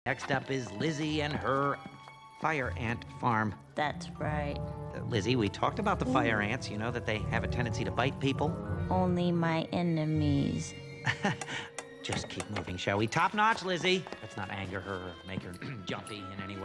Next up is Lizzie and her fire ant farm. That's right. Lizzie, we talked about the fire ants. You know that they have a tendency to bite people. Only my enemies. Just keep moving, shall we? Top notch, Lizzie. Let's not anger her or make her jumpy in any way.